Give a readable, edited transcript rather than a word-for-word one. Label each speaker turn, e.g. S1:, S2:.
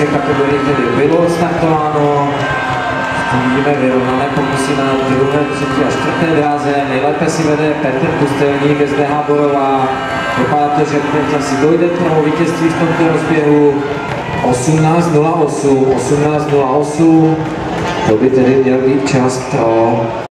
S1: věkové kategorii tedy bylo startováno. Vidíme vyrovnané pokusy na druhé, třetí a čtvrté dráze. Nejlépe si vede Petr Pustelník, SDH Borová. Vypadá to, že teď asi dojde pro vítězství v tomto rozběhu. 18:08, 18:08. To by tedy měl být čas pro